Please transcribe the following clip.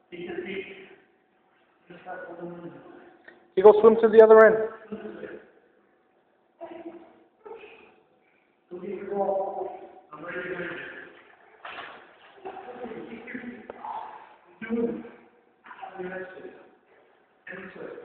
You go swim to the other end. I'm ready.